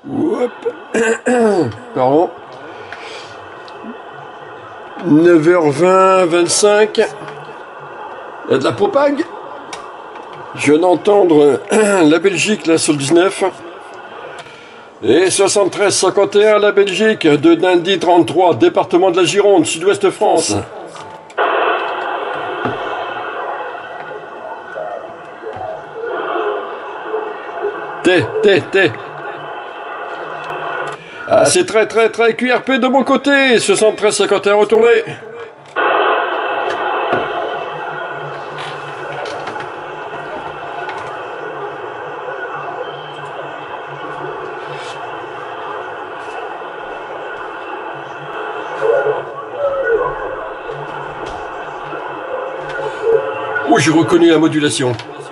Hop. Pardon. 9h20, 25. Il y a de la propague. Je viens d'entendre la Belgique là sur le 19. Et 73-51 la Belgique de Dindy 33, département de la Gironde, sud-ouest France. T. Ah, c'est très QRP de mon côté. 73-51 retourné. Oh, j'ai reconnu la modulation.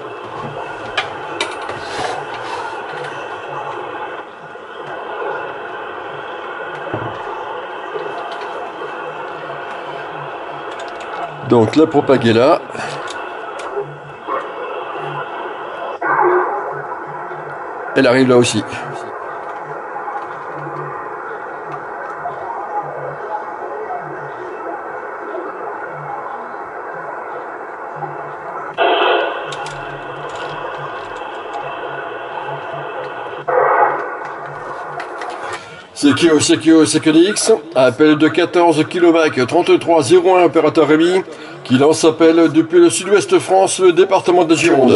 Donc la propague est là. Elle arrive là aussi. CQDX, appel de 14 km 3301 opérateur Rémi, qui lance appel depuis le sud-ouest France, le département de Gironde.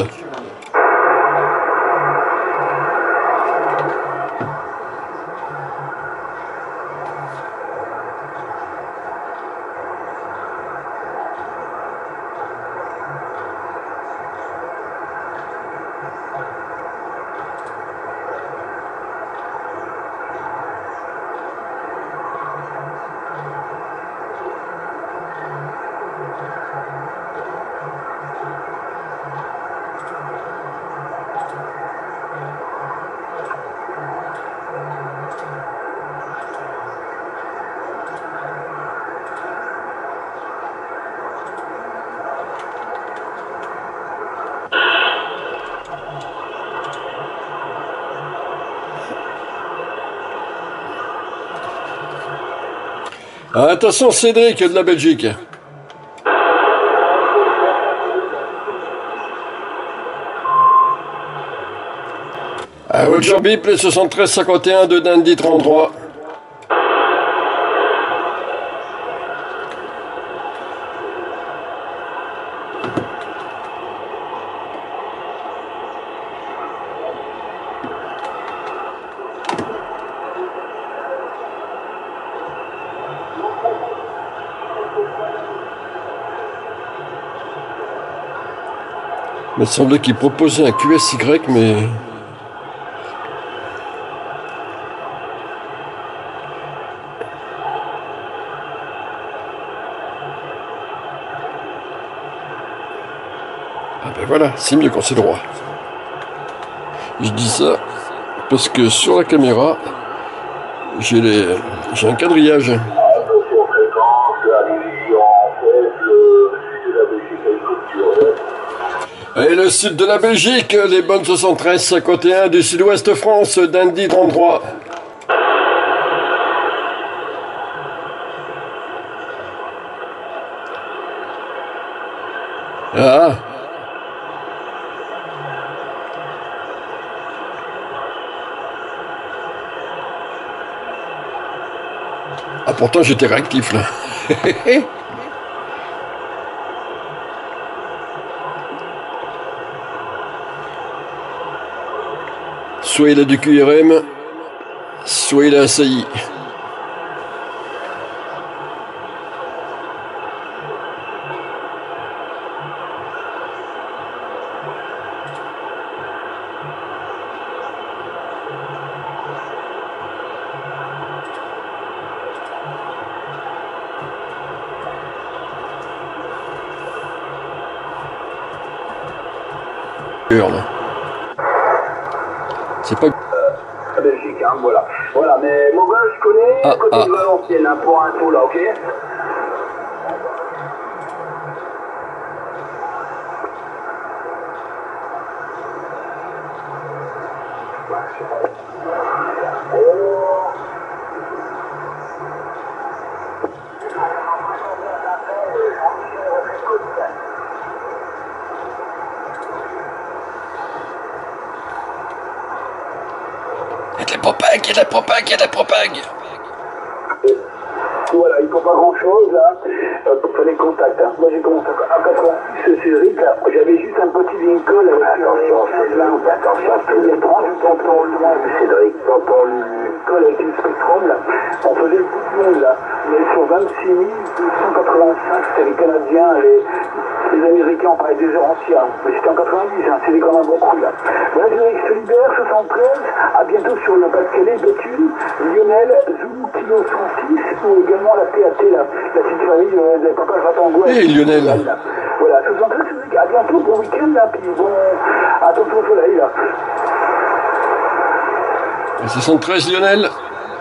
Attention Cédric de la Belgique. Roger Bip, le 73-51 de Dindy 33. Il me semblait qu'il proposait un QSY, mais... Ah ben voilà, c'est mieux quand c'est droit. Je dis ça parce que sur la caméra, j'ai un quadrillage. Et le sud de la Belgique, les bonnes 73-51 du sud-ouest France, Dindy 33. Ah. Ah pourtant j'étais réactif là. Soit il a du QRM, soit il a assailli. C'est pas... Belgique, hein, voilà. Voilà, mais Mauvin, je connais, côté de Valenciennes, hein, pour info, là, ok? Ouais, je sais pas. Il y a de la propague, il y a de la propague, il y a de la propague. Voilà, il ne faut pas grand chose là pour faire les contacts. Hein. Moi j'ai commencé à 86 Cédric, là, j'avais juste un petit Lincoln avec attention, tous les 30, t'entends loin Cédric, t'entends Lincoln avec une Spectrum là, on faisait le bout du monde là, mais sur 26 285, c'était les Canadiens, les Américains, on parlait des heures entières, mais c'était en 90, hein, c'était quand même un bon coup là. Voilà, Cédric Solidaire, 73, à bientôt sur le Pas-de-Calais, Béthune, Lionel, Zulu Kilo 106, ou également la PAT, la petite famille de Papa Fatango. Et Lionel. Voilà, 73, Cédric, à bientôt, bon week-end là, puis bon, attention au soleil là. Et 73 Lionel.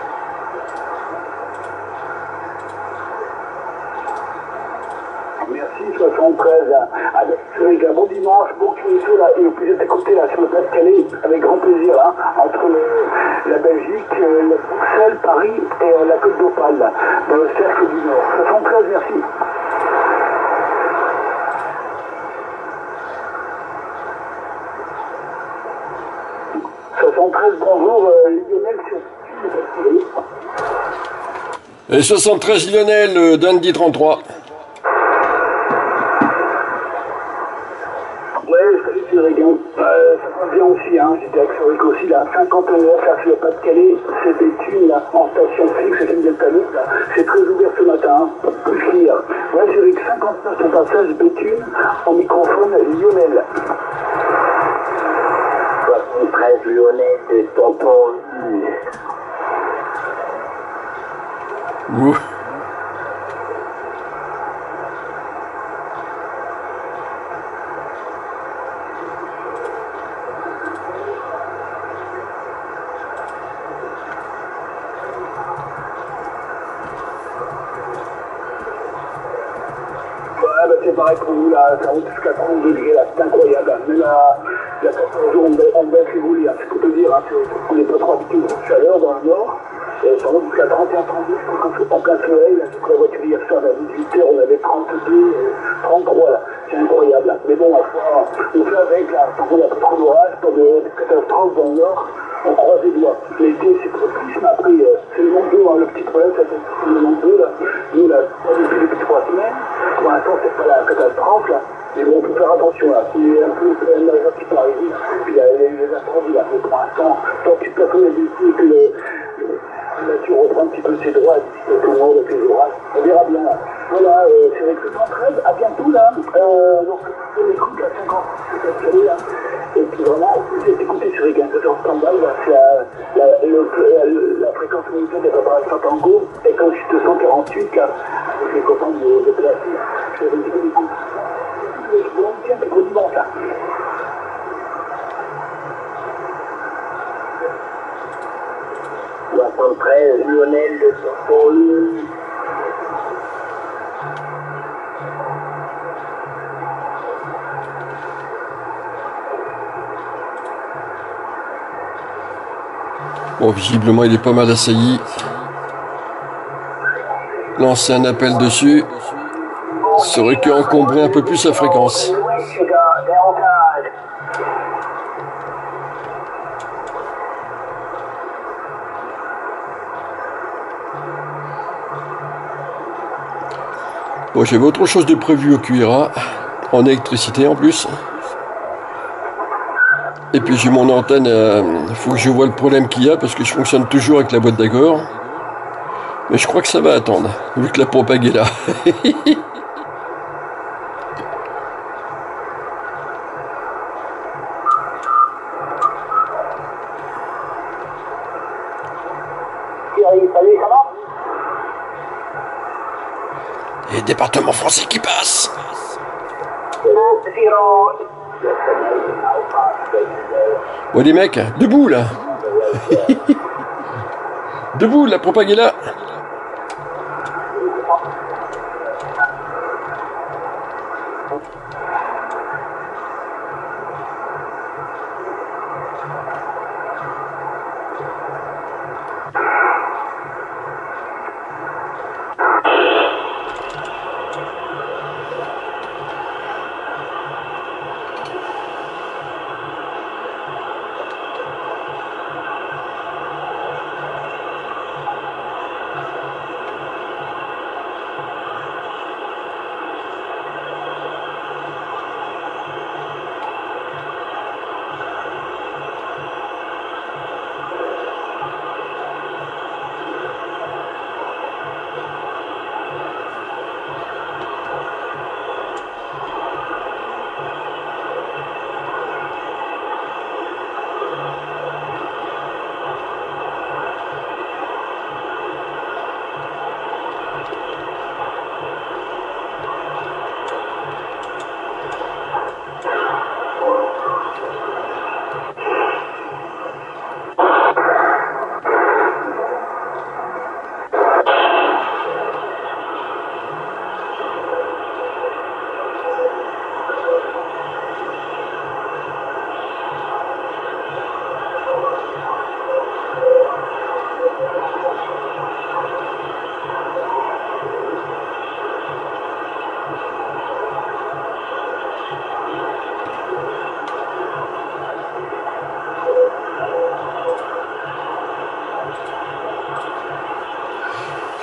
Merci 73, avec un bon dimanche, bon QSO là, et au plus écouté là sur le Pas-de-Calais, avec grand plaisir, hein, entre la Belgique, Bruxelles, Paris et la Côte d'Opale, là, dans le cercle du Nord. 73, merci. Bonjour, Lionel sur le Pas-de-Calais. Et 73 Lionel, Dundee 33. Salut Cédric, ça passe bien aussi, hein. J'étais avec Cédric aussi, là, 59, là, sur le Pas-de-Calais, c'est Béthune, là, en station fixe, c'est une Delta Loop, là, c'est très ouvert ce matin, hein. Plus qu'hier. Ouais, Cédric, 59, son passage, Béthune, en microphone, Lionel. 73, Lionel, c'est tonton. Ouh. C'est pareil pour nous, là, ça monte jusqu'à 30 degrés, là, c'est incroyable. Mais là, il y a 14 jours, on baisse les bouliers, c'est pour te dire, hein, on n'est pas trop habitué de chaleur dans le nord, et ça monte jusqu'à 31, 32, en plein soleil, là, sur la voiture hier soir, à 18h, on avait 32, 33, là, c'est incroyable, là. Mais bon, on fait avec, là, tant qu'on n'a pas trop d'orage, pas de catastrophe dans le nord, on croise les doigts. L'été, c'est trop triste, mais après, c'est le monde d'eau, hein, le petit problème, c'est le monde d'eau, là. Nous, là, depuis 3 semaines, pour l'instant, c'est pas la catastrophe, là. Mais bon, il faut faire attention, là. C'est un peu le majeur qui peut arriver, là. Puis il y a les incendies, là. Mais pour l'instant, tant que personne n'a dit que la nature reprend un petit peu ses droits, tout le monde avec les orages, on verra bien, là. Voilà, c'est avec le 113, à bientôt, là. Donc, on écoute à 50, c'est là. Et puis vraiment, vous êtes écouté sur les 15 en stand-by, là, c'est la fréquence militaire des Papa Fatango, et comme je suis 248, là, avec les copains de placer, je vais vous dire des coups. Bon, tiens, c'est gros dimanche, là. « 73, Lionel, le tonton. Bon, visiblement, il est pas mal assailli. Lancer un appel dessus. Ça aurait pu encombrer un peu plus sa fréquence. Bon, j'avais autre chose de prévu au QRA, en électricité en plus. Et puis j'ai mon antenne, il faut que je vois le problème qu'il y a, parce que je fonctionne toujours avec la boîte d'accord. Mais je crois que ça va attendre, vu que la propague est là. Et département français qui passe. Bon les mecs, debout là. Debout, la propague est là.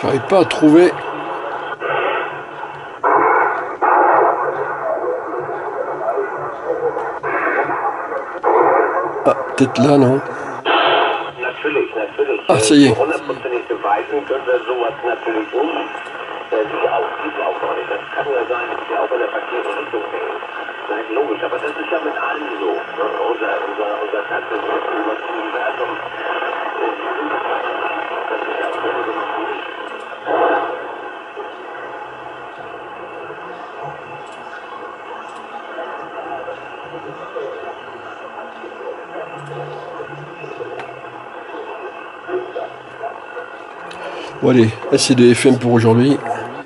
J'arrive pas à trouver. Ah, peut-être là, non? Ah, ça y est. Logisch, aber das ist ja mit allen so. Unser ganzes Universum. Das ist ja Bon allez, assez de FM pour aujourd'hui.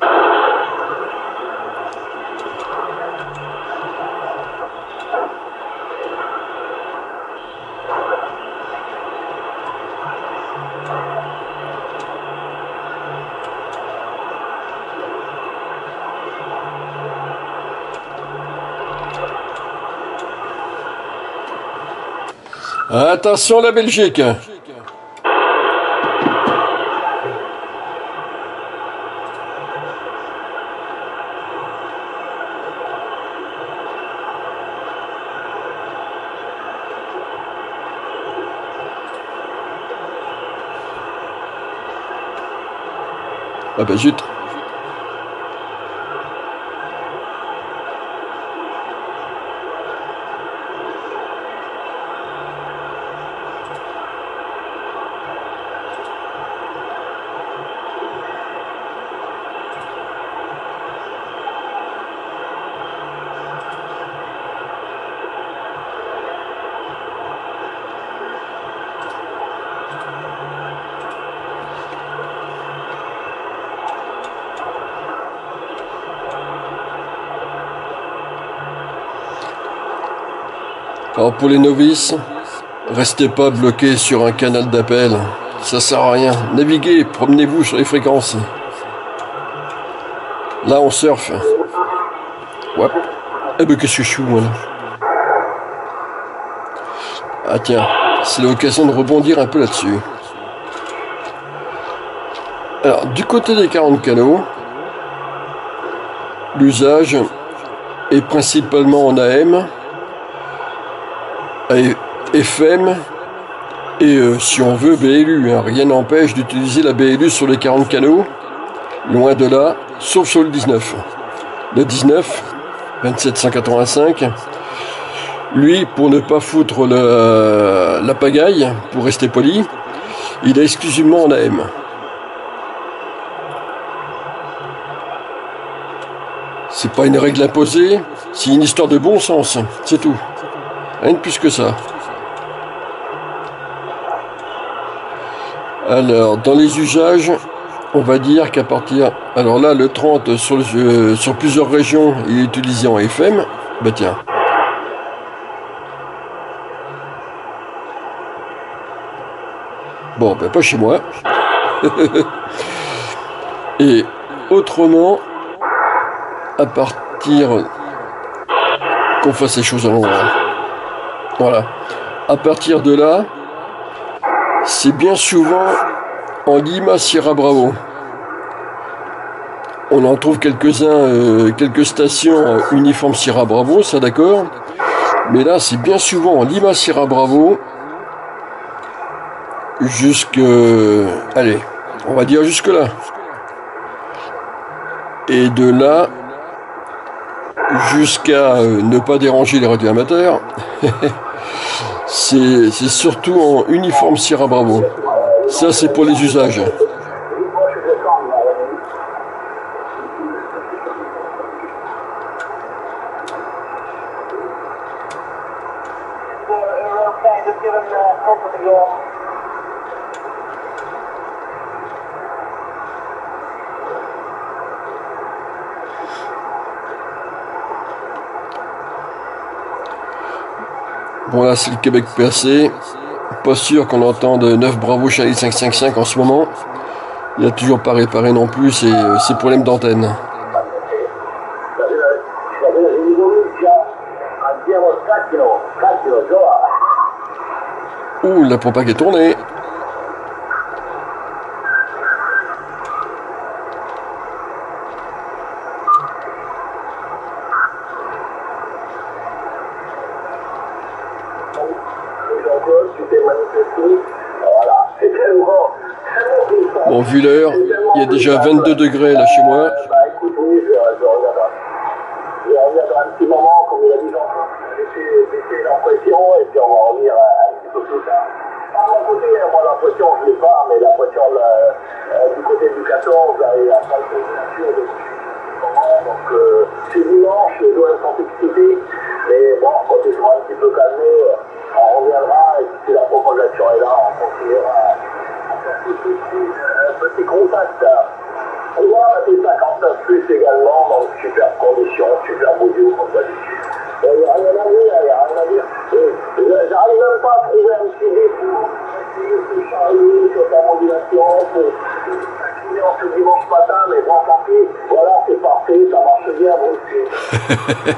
Attention la Belgique. Ah bah zut. Alors pour les novices, restez pas bloqués sur un canal d'appel, ça sert à rien. Naviguez, promenez-vous sur les fréquences. Là on surfe. Ouais. Eh ben qu'est-ce que je suis moi là? Ah tiens, c'est l'occasion de rebondir un peu là-dessus. Alors du côté des 40 canaux, l'usage est principalement en AM. FM et si on veut BLU, hein. Rien n'empêche d'utiliser la BLU sur les 40 canaux, loin de là, sauf sur le 19. Le 19, 2785, lui, pour ne pas foutre la pagaille, pour rester poli, il est exclusivement en AM. C'est pas une règle imposée, c'est une histoire de bon sens, c'est tout. Rien de plus que ça. Alors, dans les usages, on va dire qu'à partir... Alors là, le 30, sur plusieurs régions, il est utilisé en FM. Bah tiens. Bon, bah pas chez moi. Et autrement, à partir... qu'on fasse les choses à l'endroit. Voilà. À partir de là, c'est bien souvent en Lima Sierra Bravo. On en trouve quelques-uns, quelques stations uniformes Sierra Bravo, ça d'accord. Mais là, c'est bien souvent en Lima Sierra Bravo jusque... allez, on va dire jusque là. Et de là... jusqu'à ne pas déranger les radioamateurs, c'est surtout en uniforme Sierra Bravo. Ça, c'est pour les usages. Bon là c'est le Québec percé, pas sûr qu'on entende 9 Bravo Charlie 555 en ce moment, il n'a toujours pas réparé non plus ses problèmes d'antenne. Ouh, la propague est tournée. c'est tellement puissant. Bon, vu l'heure, il y a déjà 22 degrés là chez moi. Bah écoute, oui, je reviendrai. Je reviendrai un petit moment, comme il a dit Jean-Claude, baisser l'impression, et puis on va revenir un petit peu plus tard. À mon côté, moi l'impression, je ne l'ai pas, mais l'impression du côté du 14, là, et après, c'est bien sûr depuis un moment. Donc, c'est dimanche, les joueurs sont excités, mais bon, quand ils seront un petit peu calmés, on reviendra, et si la propagation est là, on continuera à faire petit contact. On va arrêter 59 plus également, dans de superbes conditions, super beau Dieu, comme d'habitude. Il n'y a rien à dire, il n'y a rien à dire. J'arrive même pas à trouver un petit défaut pour essayer de se charrier sur ta modulation, pour s'incliner en ce dimanche matin, mais bon, tant pis, voilà, c'est parfait, ça marche bien, Bruce.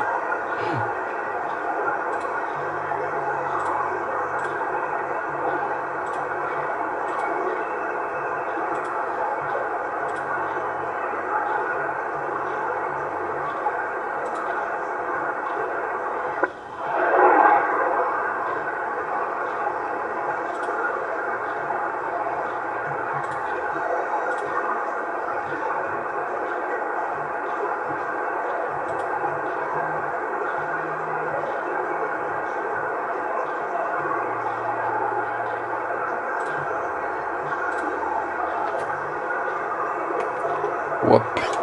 Hop.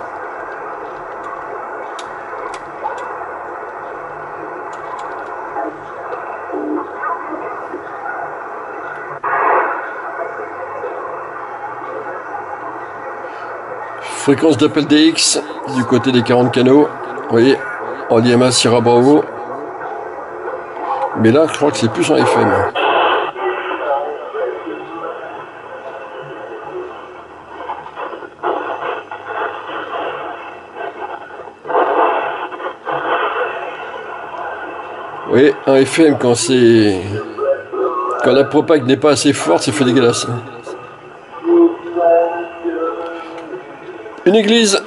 Fréquence d'appel DX du côté des 40 canaux. Vous voyez, en Lima Sierra Bravo. Mais là, je crois que c'est plus en FM. Oui, un FM quand c'est... Quand la propague n'est pas assez forte, ça fait dégueulasse. Une église.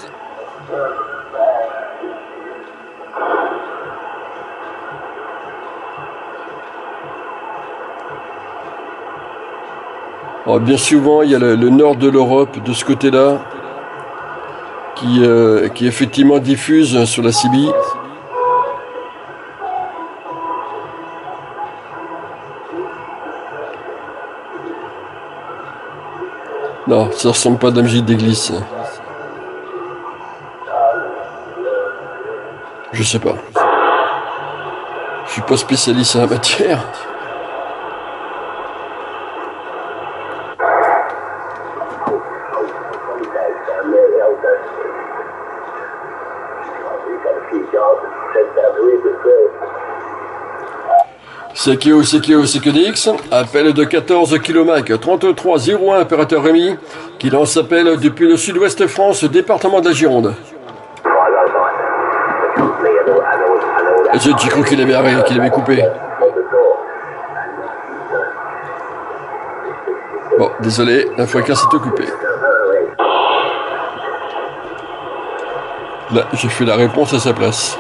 Alors, bien souvent, il y a le nord de l'Europe de ce côté-là qui effectivement diffuse sur la CB. Non, ça ressemble pas à de la musique d'église. Je sais pas. Je suis pas spécialiste en la matière. C'est que DX, appel de 14 km 3301, opérateur Rémi, qui lance appel depuis le sud-ouest France, département de la Gironde. J'ai cru qu'il avait coupé. Bon, désolé, la fréquence est occupée. Là, j'ai fait la réponse à sa place.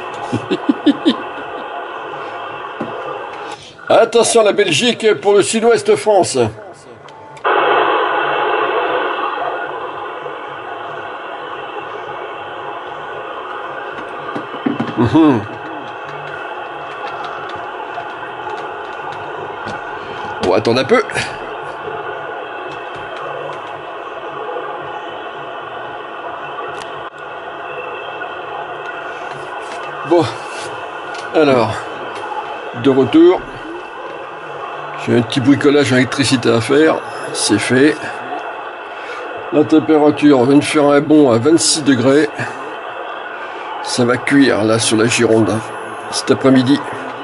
Attention, la Belgique pour le sud-ouest France. On va attendre un peu. Bon, alors, de retour. J'ai un petit bricolage en électricité à faire, c'est fait. La température va me faire un bond à 26 degrés. Ça va cuire là sur la Gironde cet après-midi.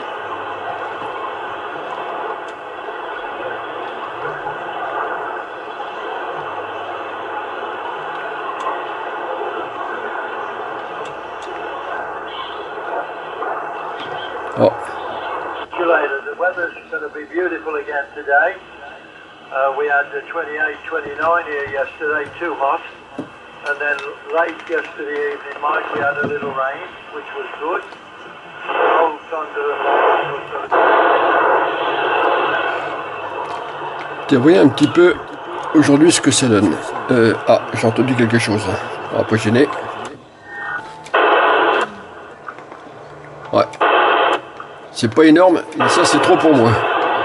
Oh. The weather's going to be beautiful again today. We had 28, 29 here yesterday, too hot. And then late yesterday evening, Mike, we had a little rain, which was good. No thunder and lightning. voyez un petit peu aujourd'hui ce que ça donne. Ah, j'ai entendu quelque chose. On va pas gêner. Ouais. C'est pas énorme, mais ça c'est trop pour moi.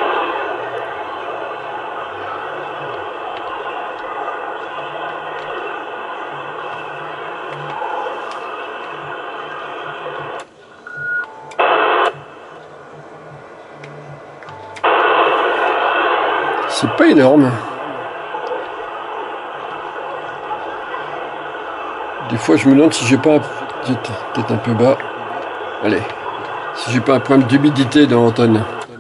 C'est pas énorme. Des fois, je me demande si j'ai pas peut-être un peu bas. Allez, si j'ai pas un problème d'humidité dans l'antenne.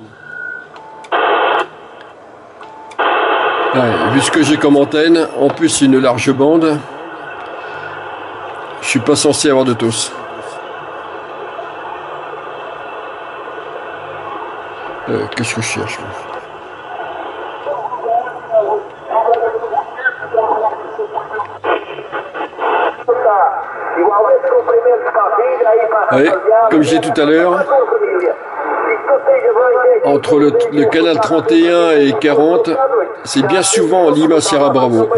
Ouais, vu ce que j'ai comme antenne, en plus une large bande, je suis pas censé avoir de tos. Qu'est-ce que je cherche là? Oui, comme je disais tout à l'heure, entre le canal 31 et 40, c'est bien souvent Lima Sierra Bravo.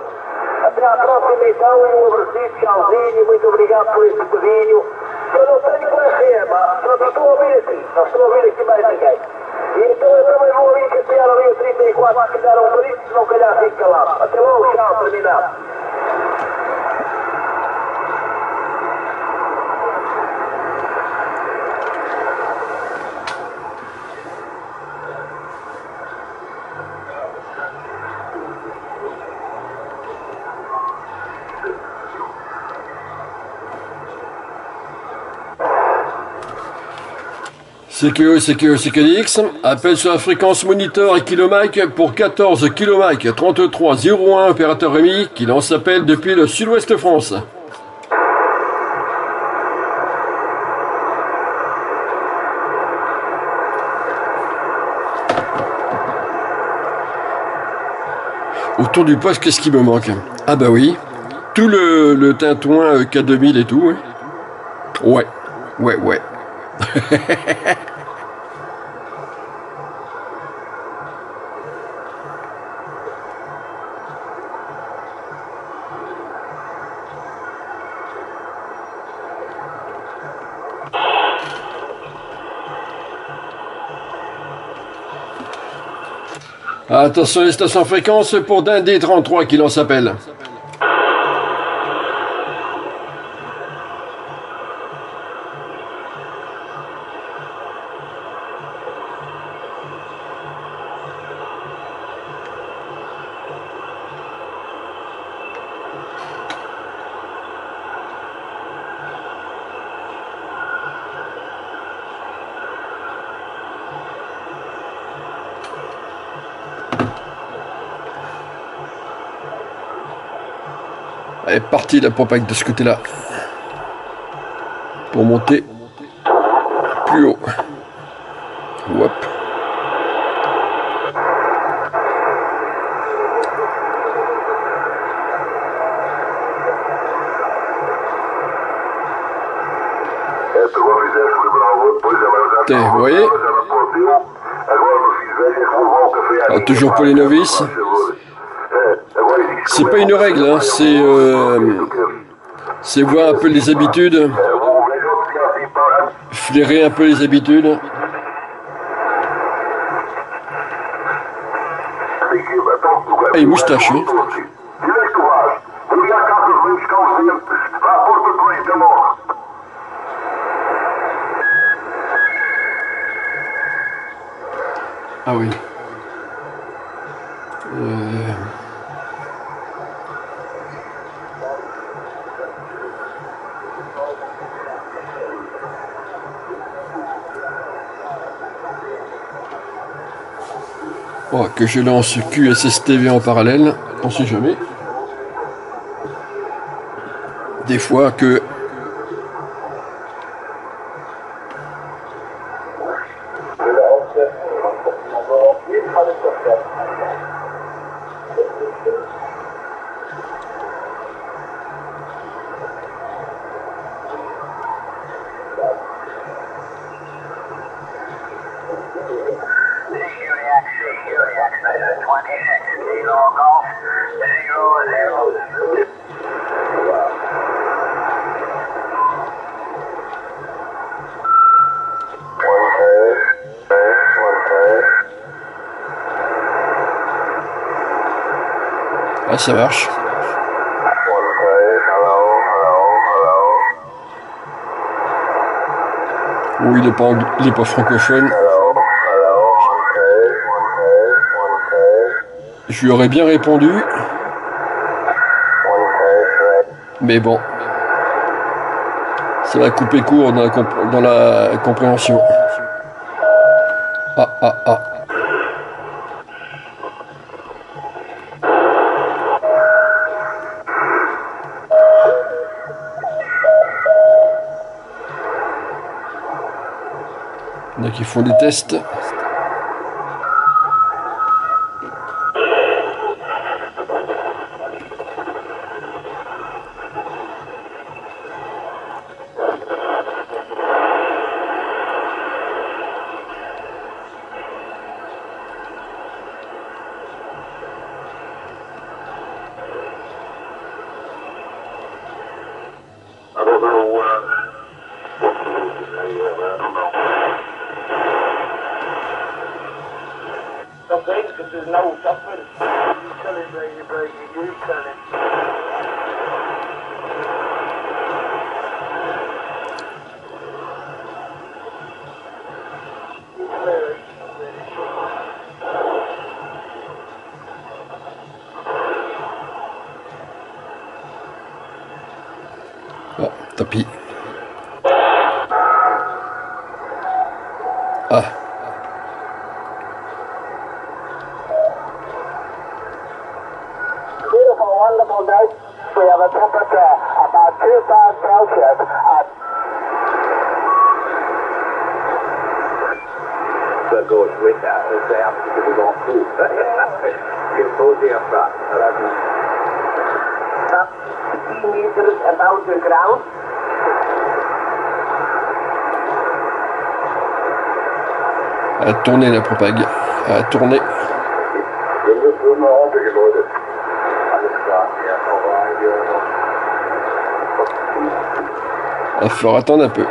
CQDX appelle sur la fréquence monitor et kilomike pour 14 kilomike 3301 opérateur Rémi qui lance appel depuis le sud-ouest France. Autour du poste, qu'est-ce qui me manque? Ah bah oui, tout le tintouin K2000 et tout. Ouais, ouais, ouais. Attention les stations fréquences pour Dindé 33 qui lance appel. Elle est partie la propague de ce côté-là. Pour monter plus haut. Hop. Vous voyez? Alors, toujours pour les novices. C'est pas une règle, hein, c'est voir un peu les habitudes, flairer un peu les habitudes. Et une moustache, hein. Ah oui. Oh, que je lance QSSTV en parallèle, on sait jamais. Des fois que... Ah, ça marche. Oh, il est pas francophone. Je lui aurais bien répondu. Mais bon. Ça va couper court dans la compréhension. Ah, ah, ah. Il y en a qui font des tests. Oh, tapis. Ah. Beautiful, wonderful day. We have a temperature about 2 Celsius. Ça gauche, oui, c'est un petit peu grand coup. Il faut dire ça à la vie. 10 meters above the ground. À tourner la propague. À tourner. Il va falloir attendre un peu.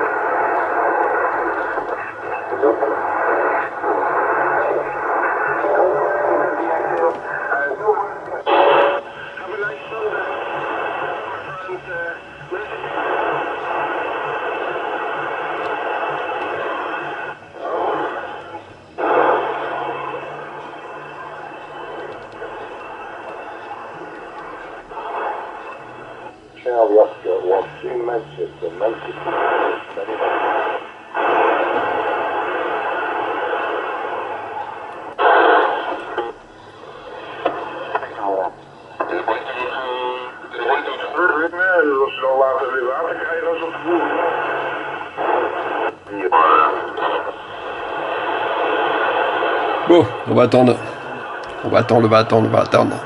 Bon, on va attendre. On va attendre.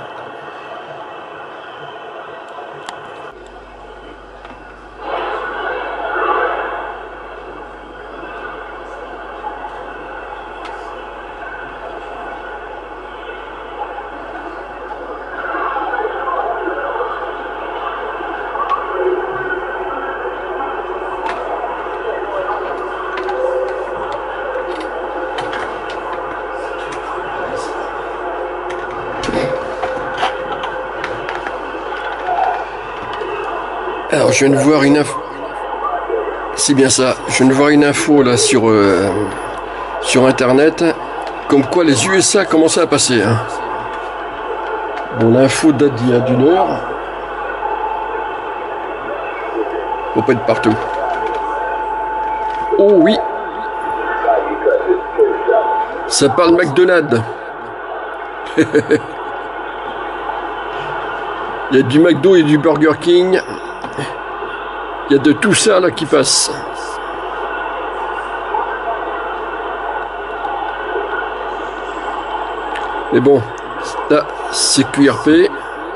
Alors, je viens de voir une info. C'est bien ça. Je viens de voir une info là sur internet, comme quoi les USA commençaient à passer. Hein. Bon, l'info date d'il y a d'une heure. Faut pas être partout. Oh oui. Ça parle McDonald's. Il y a du McDo et du Burger King. Il y a de tout ça là qui passe. Mais bon, là, c'est QRP.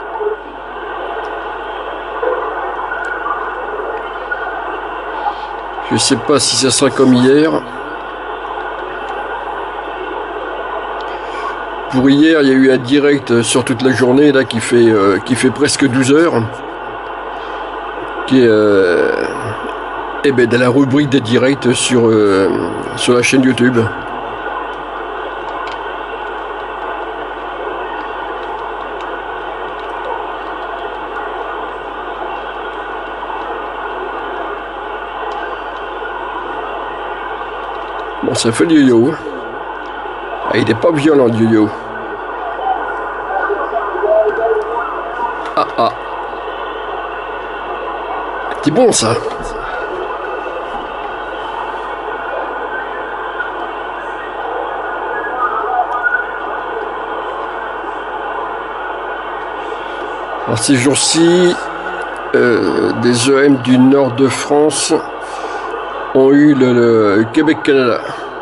Je sais pas si ça sera comme hier. Pour hier, il y a eu un direct sur toute la journée là qui fait presque 12 heures, qui est dans la rubrique des directs sur la chaîne YouTube. Bon, ça fait le yo-yo. Ah, il n'est pas violent le yo-yo. Ah. C'est bon ça. Alors ces jours-ci, des EM du nord de France ont eu le Québec-Canada.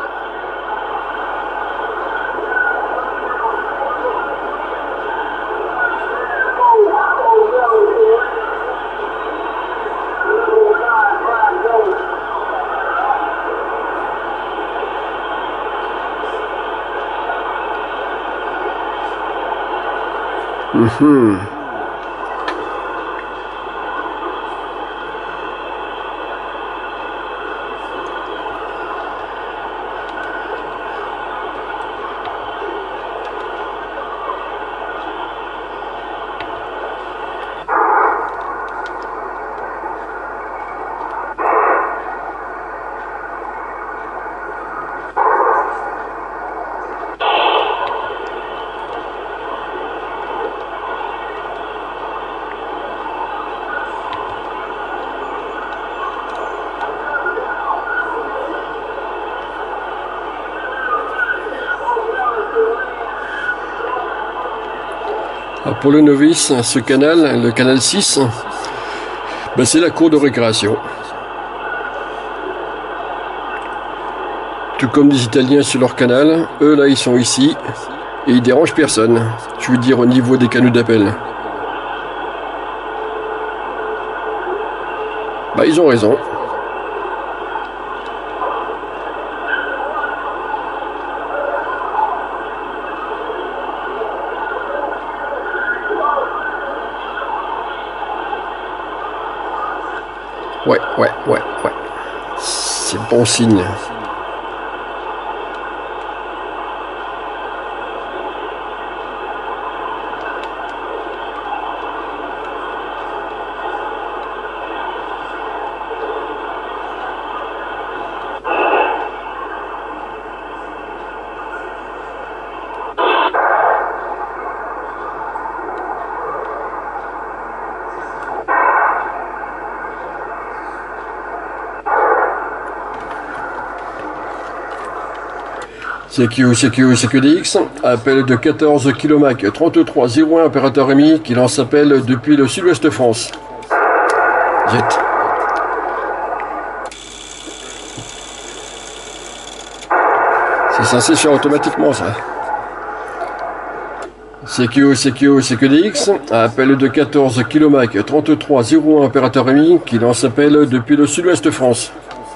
Alors pour le novice, ce canal, le canal 6, ben c'est la cour de récréation. Tout comme les Italiens sur leur canal, eux là ils sont ici et ils dérangent personne. Je veux dire au niveau des canaux d'appel. Bah ils ont raison. Ouais. C'est bon signe. CQDX, appel de 14 km 3301 opérateur Rémi qui lance appel depuis le sud-ouest France. Jet. C'est censé faire automatiquement ça. CQDX, appel de 14 km 3301 opérateur Rémi qui lance appel depuis le sud-ouest France.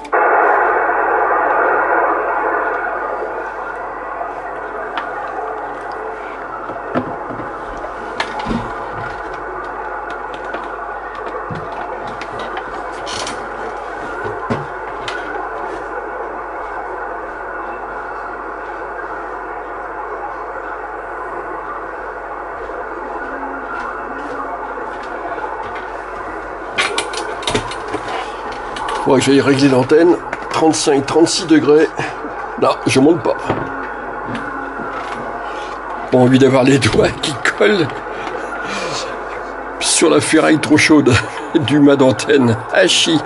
Faudrait que j'aille régler l'antenne. 35-36 degrés. Non, je monte pas. Pas envie d'avoir les doigts qui collent sur la ferraille trop chaude du mât d'antenne. Hachi.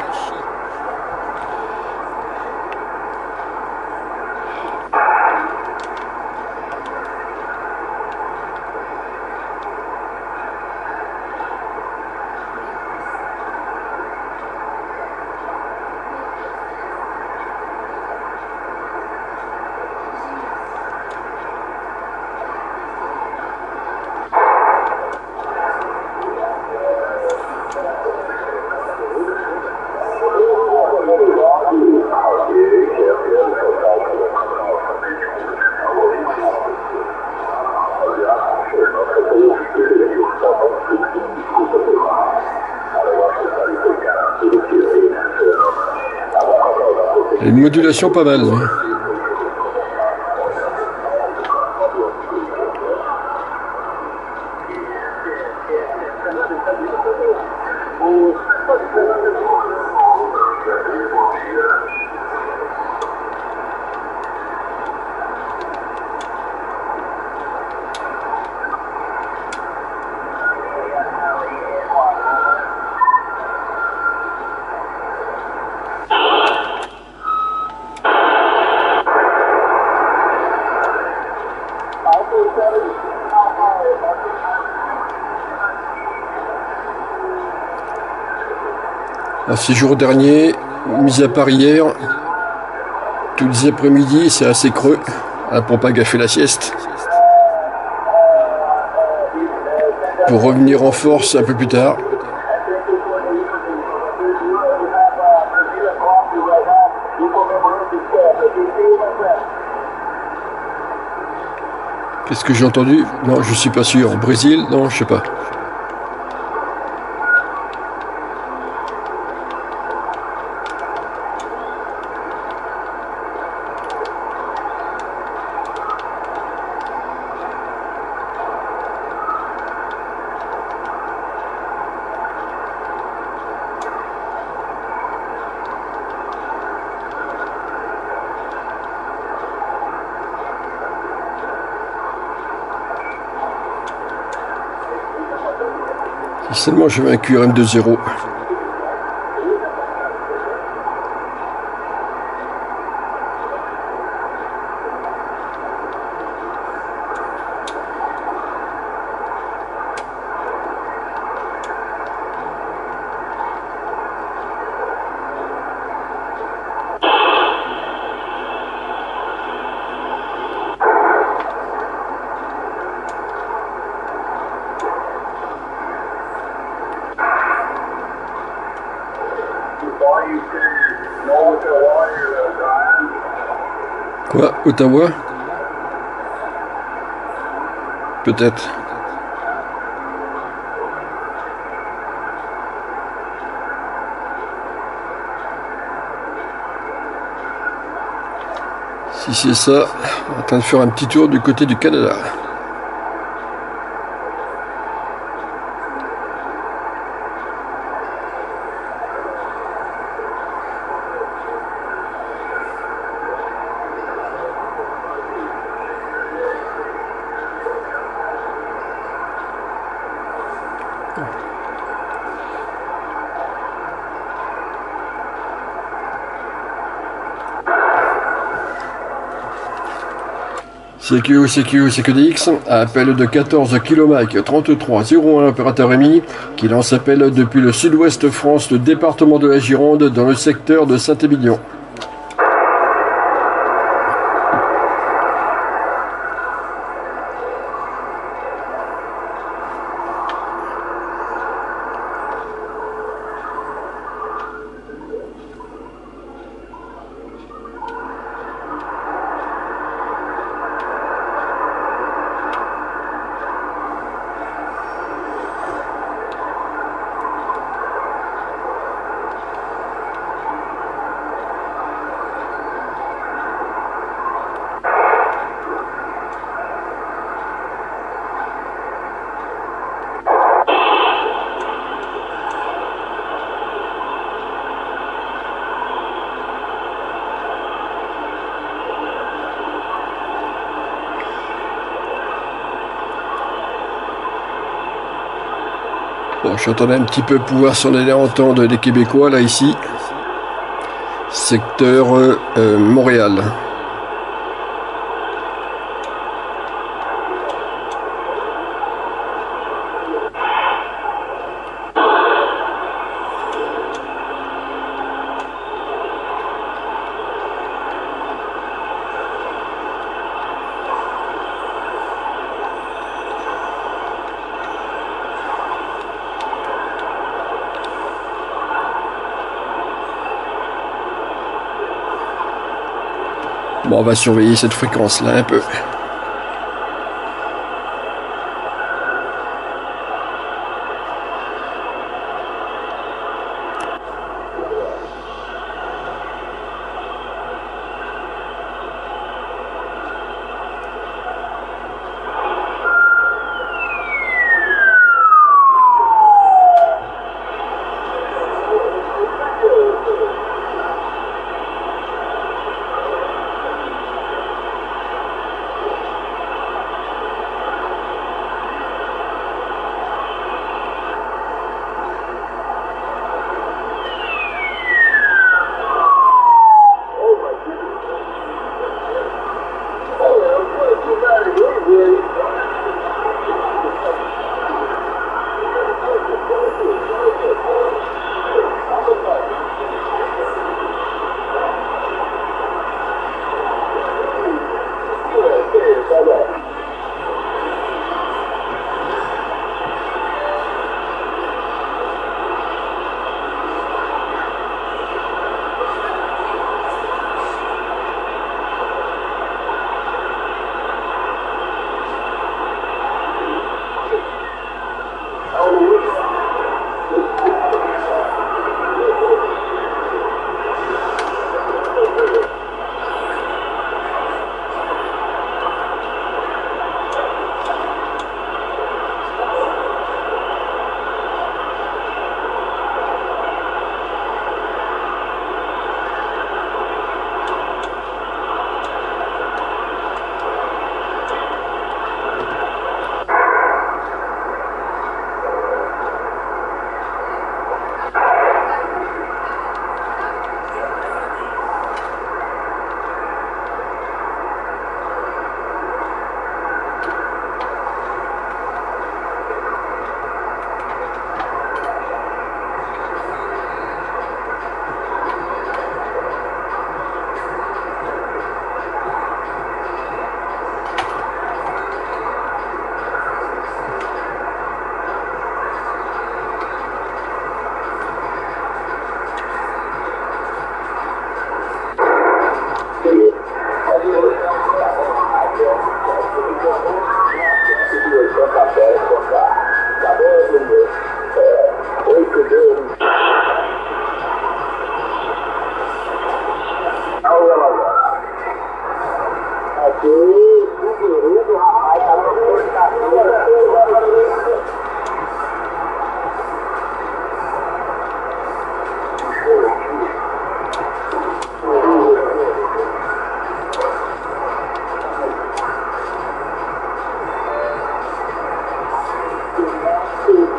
Et une modulation pas mal. Hein. Alors, ces jours derniers, mis à part hier, tous les après-midi, c'est assez creux. La Propag a fait la sieste. Pour revenir en force un peu plus tard. Qu'est-ce que j'ai entendu? Non, je suis pas sûr. Brésil? Non, je sais pas. Si seulement j'avais un QRM de 0. Quoi? Ottawa? Peut-être. Si c'est ça, on est en train de faire un petit tour du côté du Canada. CQDX, appel de 14 km 3301 opérateur Rémi, qui lance appel depuis le sud-ouest France, le département de la Gironde, dans le secteur de Saint-Émilion. Bon, j'entendais un petit peu pouvoir s'en aller entendre des Québécois, là, ici. Secteur Montréal. Bon, on va surveiller cette fréquence-là un peu.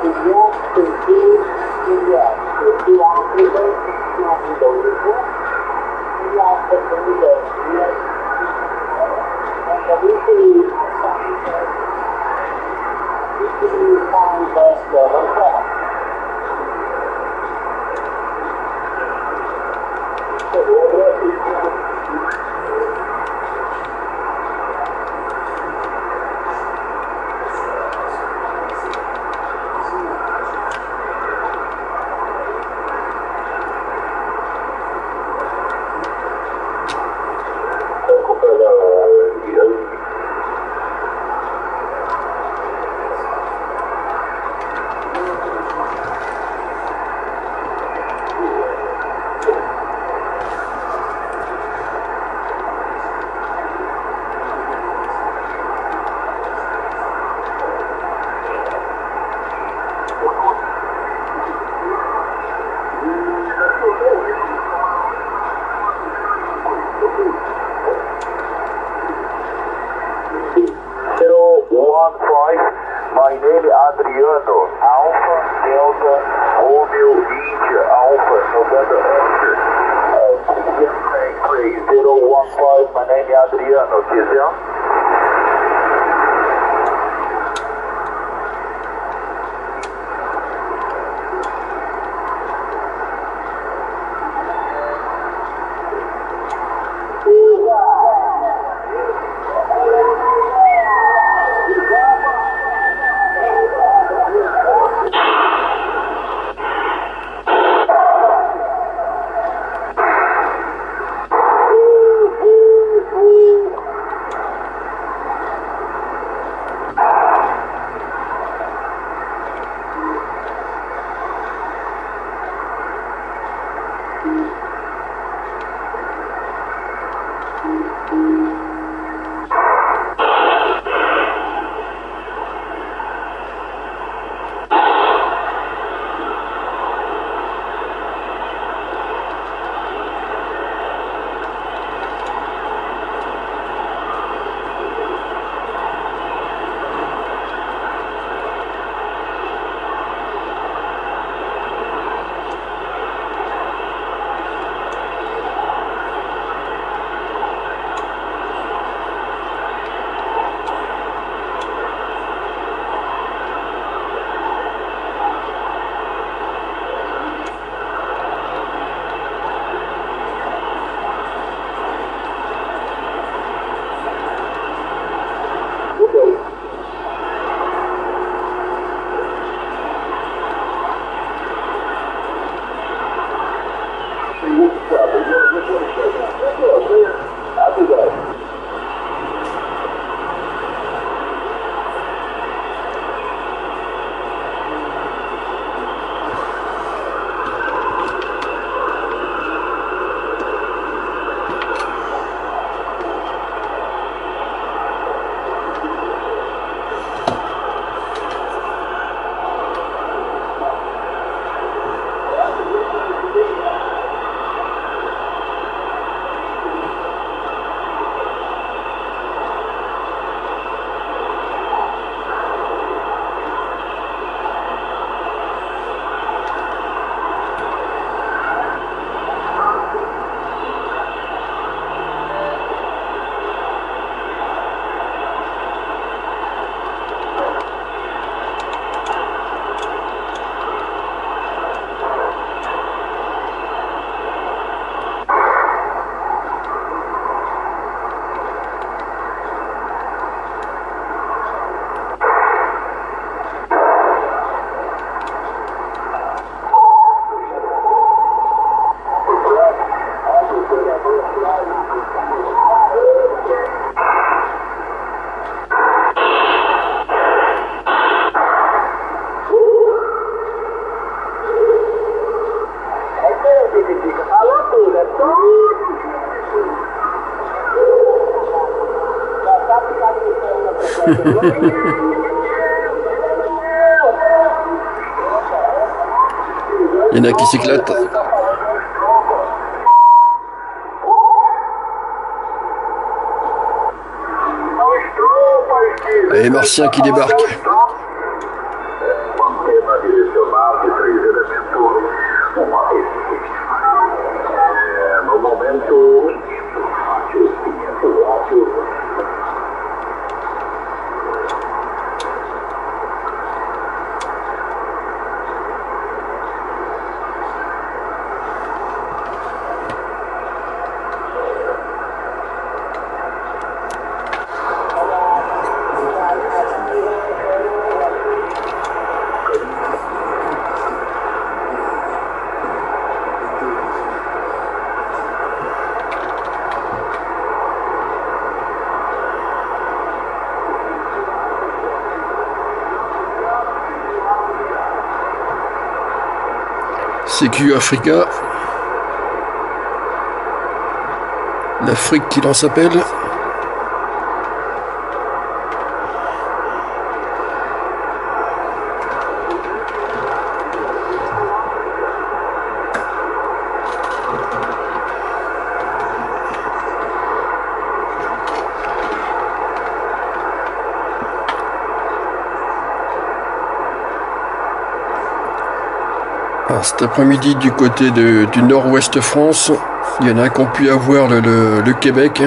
My name is Adriano, Alpha, Delta, Romeo, India, Alpha, November, Oscar. 015, my name is Adriano, Giselle. Il y en a qui s'éclatent. Et Martien qui débarque. CQ Africa. L'Afrique qui l'en s'appelle. Cet après-midi du côté du nord-ouest France, il y en a qui ont pu avoir le Québec.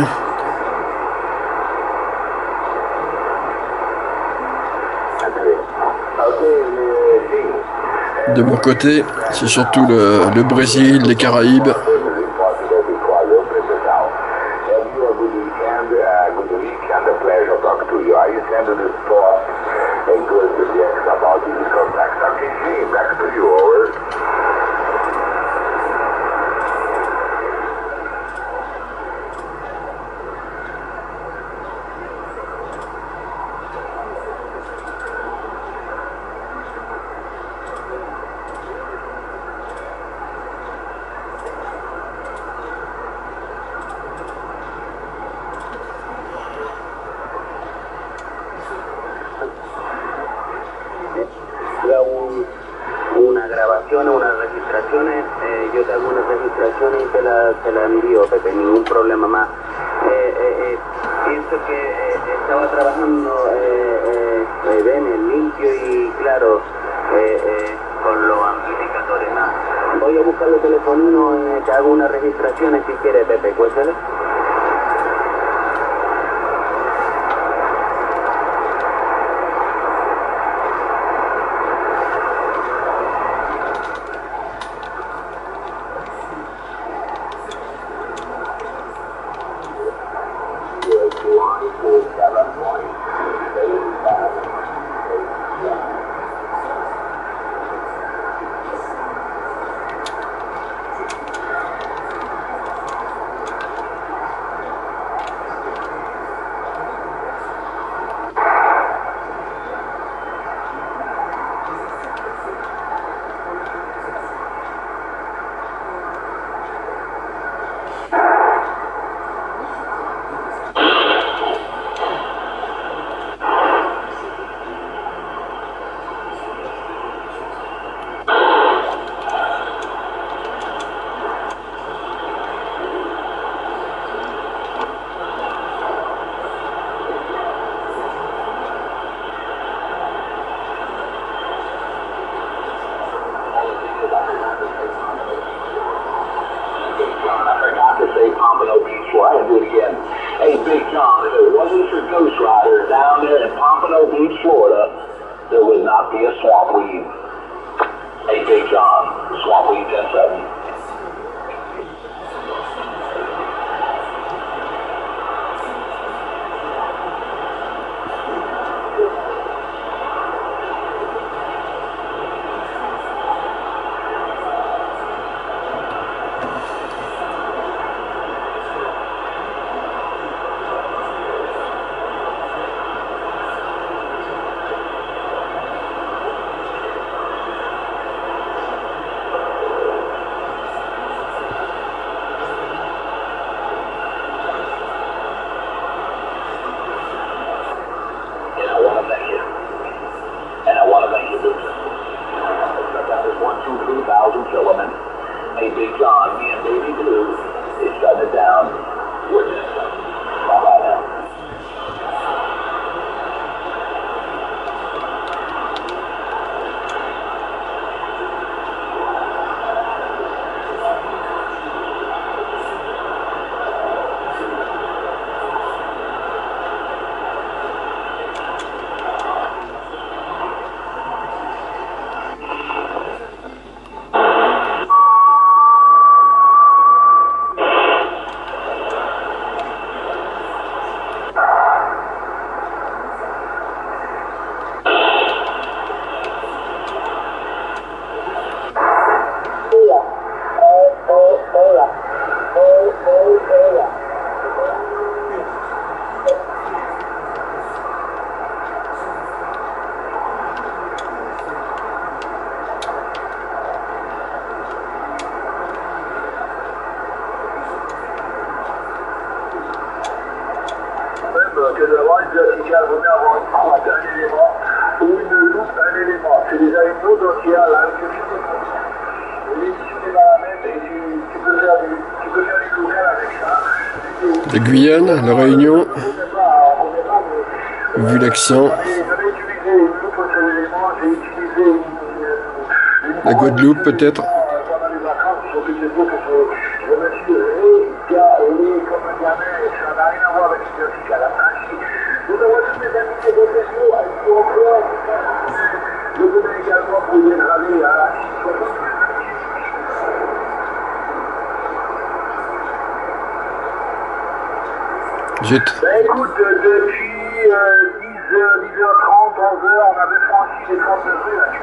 De mon côté, c'est surtout le Brésil, les Caraïbes. Unas registraciones, yo te hago unas registraciones y te la envío, Pepe, ningún problema más. Pienso que estaba trabajando bien, limpio y claro, con los amplificadores más. Voy a buscar el telefonino y te hago unas registraciones si quieres, Pepe, cuéntale. Hey, Big John, if it wasn't for Ghost Rider down there in Pompano Beach, Florida, there would not be a swamp weed. Hey, Big John, swamp weed 10-7. Hey, Big John, me and Baby Blue is shutting it down. We're just bye-bye now. La Guyane, la Réunion, vu l'accent. La Guadeloupe peut-être. Jette. Ben écoute, depuis 10h30, 11h, on avait franchi les 30 degrés là.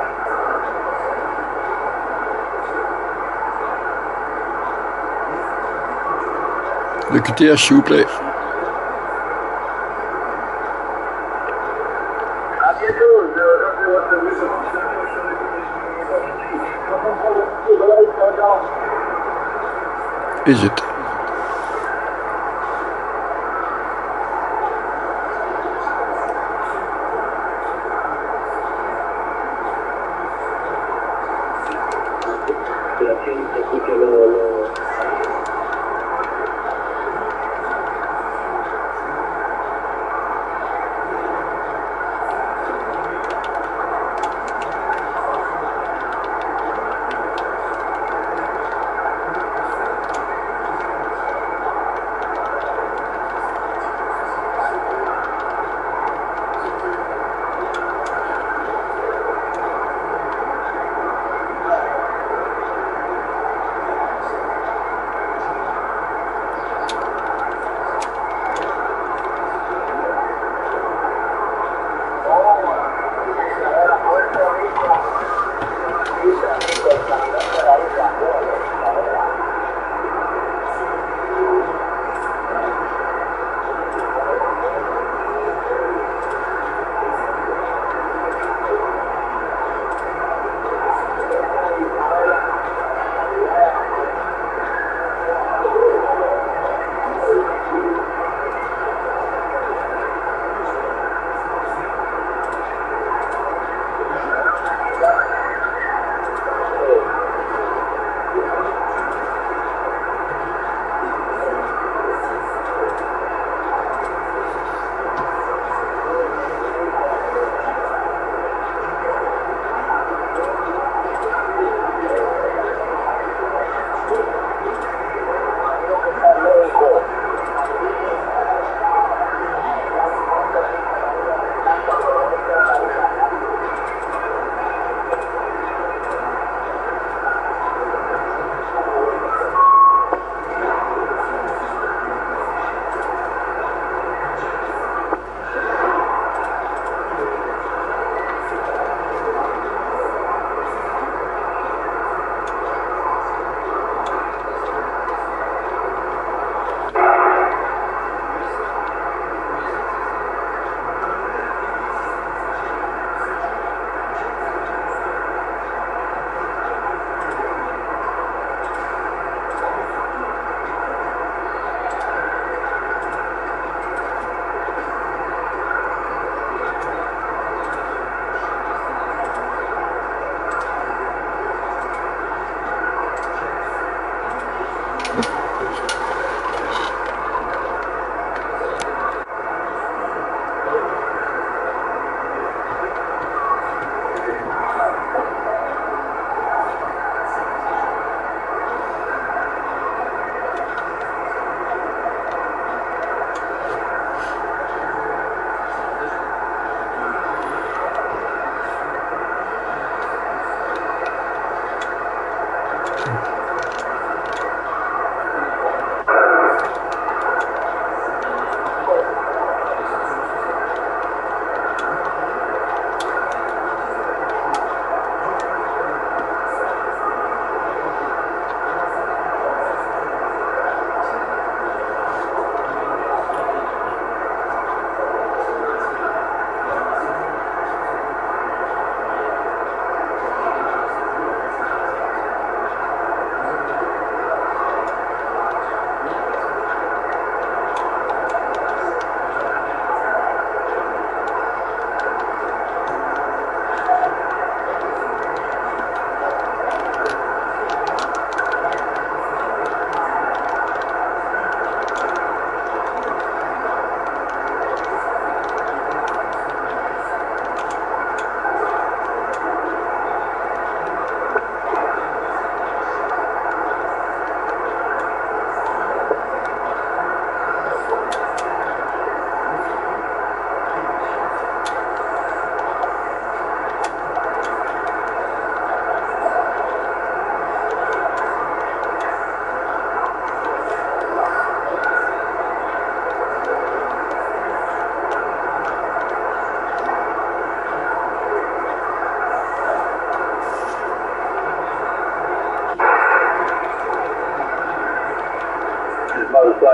Le QTH s'il vous plaît. À bientôt, Et jette.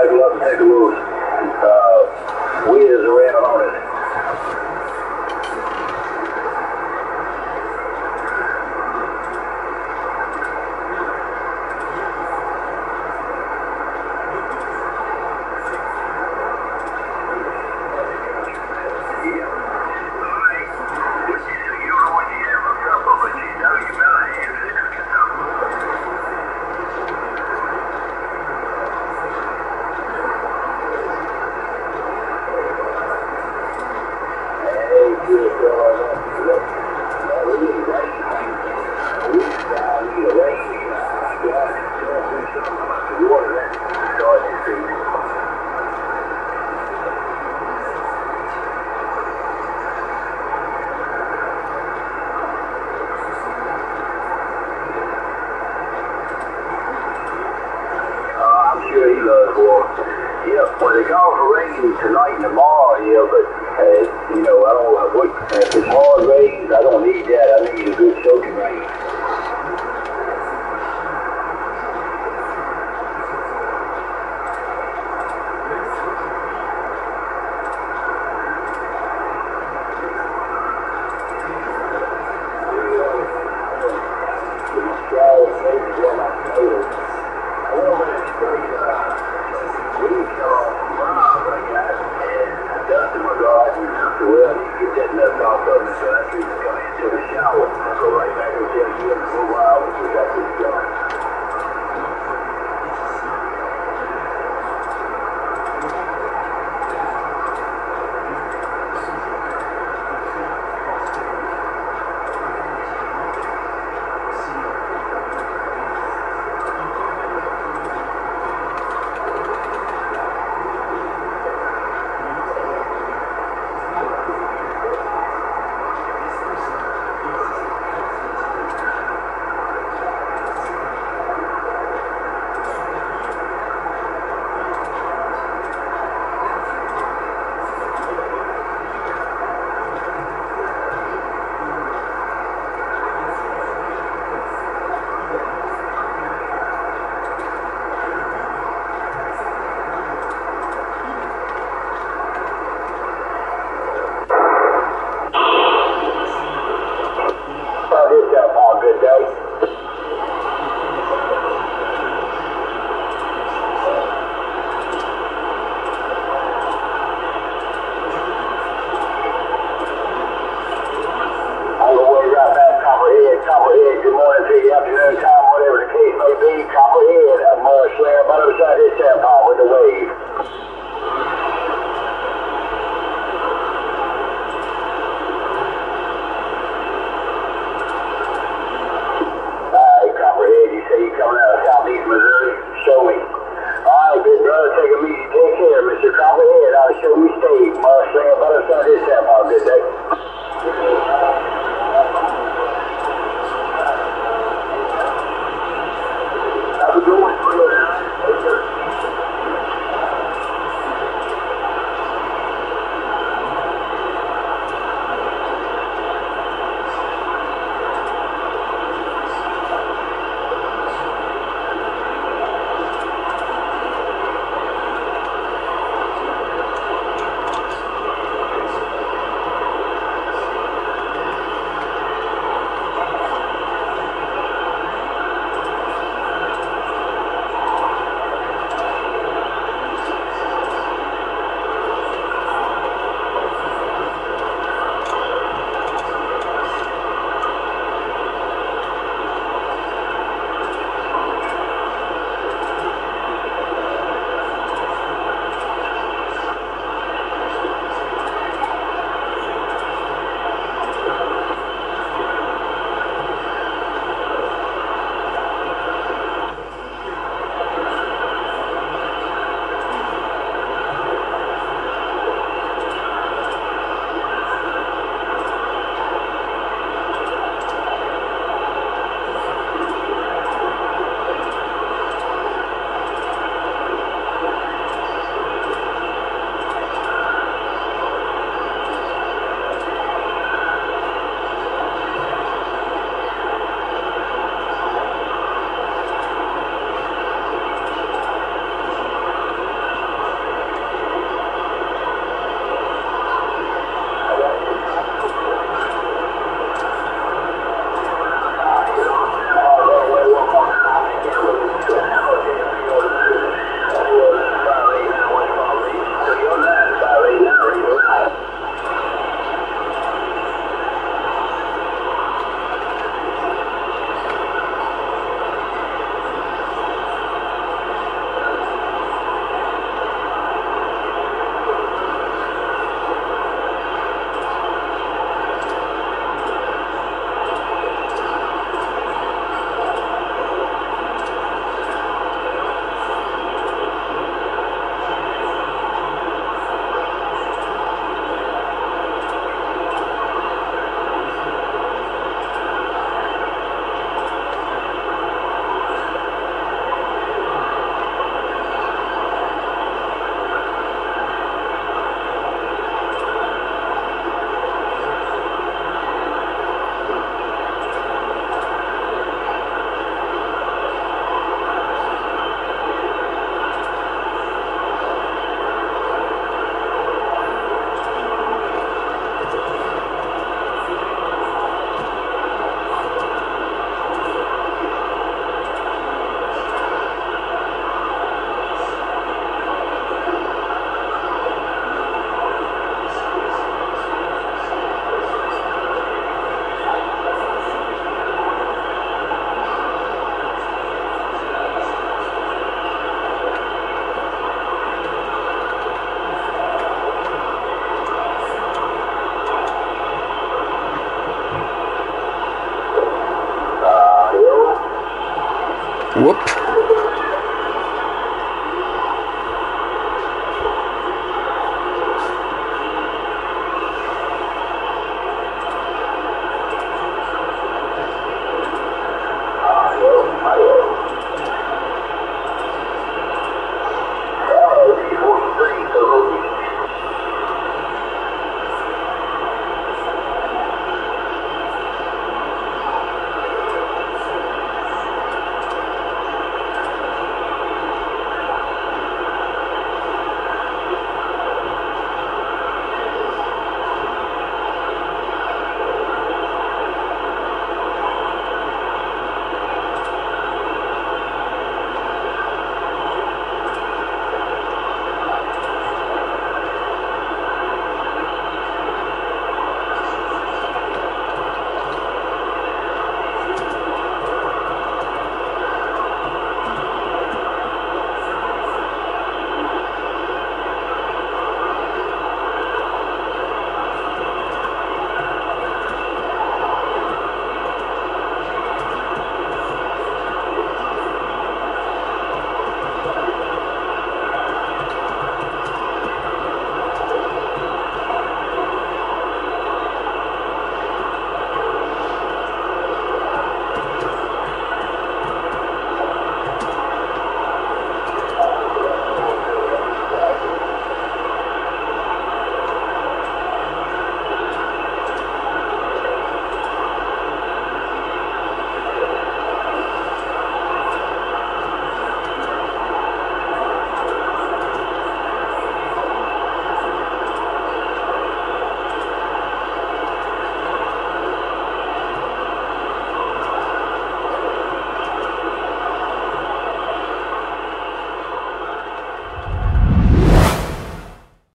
I'd love to take a look. We as a ran on it. Hop.